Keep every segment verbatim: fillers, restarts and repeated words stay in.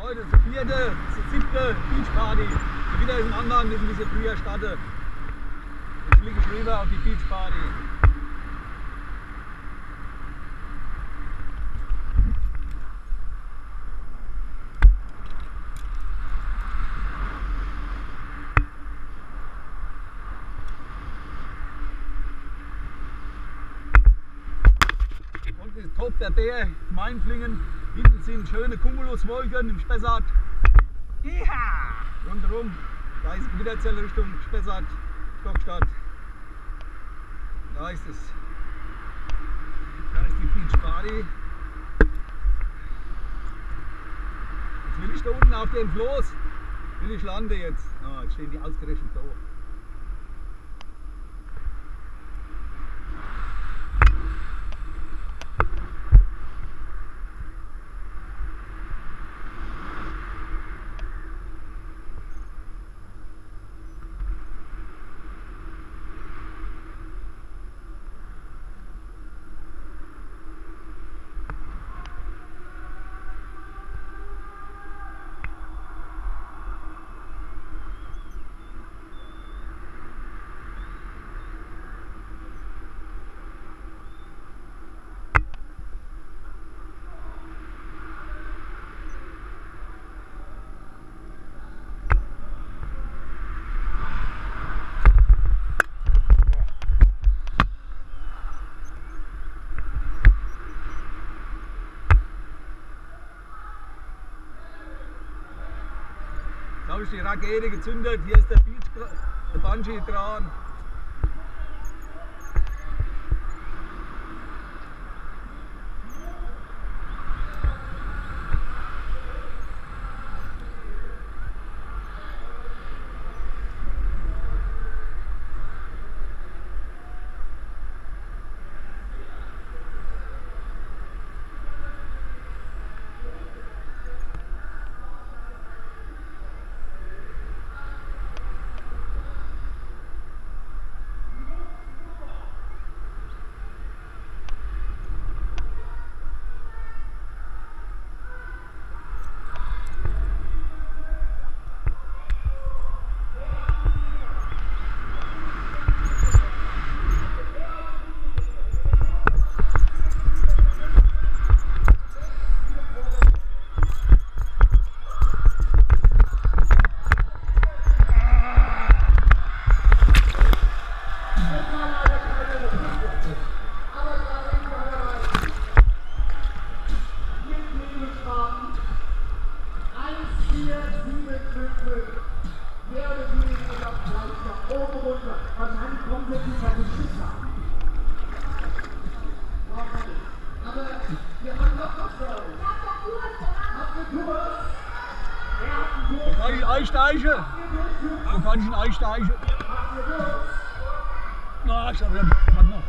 Heute ist die vierte, die siebte Beachparty. Die wieder im anderen müssen ein bisschen früher starten. Jetzt fliege ich rüber auf die Beachparty. Und ist top der Bär, Mainflingen. Hinten sind schöne Cumuluswolken im Spessart. Iha! Rundherum, da ist die Gewitterzelle Richtung Spessart, Stockstadt. Da ist es. Da ist die Beachparty. Jetzt will ich da unten auf den Floß. Will ich lande jetzt. Ah, jetzt stehen die ausgerechnet da. Jetzt habe ich die Rakete gezündet, hier ist der Beach, der Bungee dran. Wo kann ich einsteigen? Wo kann ich einsteigen? Na, ich glaube, warte noch.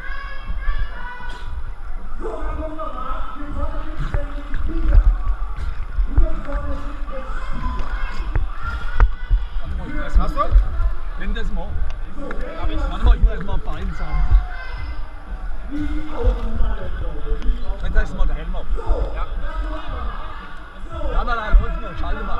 Hast du? Nimm das mal. Warte mal, ich muss erst mal Bein sagen. Jetzt setzt mal der Helm ab. Ja. Ja, mal, da läuft noch, schalte mal.